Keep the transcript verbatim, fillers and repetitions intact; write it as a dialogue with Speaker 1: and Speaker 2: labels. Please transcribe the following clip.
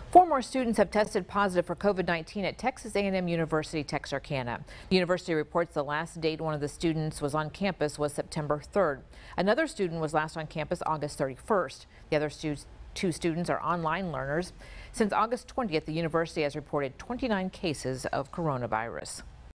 Speaker 1: Four more students have tested positive for COVID nineteen at Texas A and M University Texarkana. The university reports the last date one of the students was on campus was September third. Another student was last on campus August thirty-first. The other stu two students are online learners. Since August twentieth, the university has reported twenty-nine cases of coronavirus.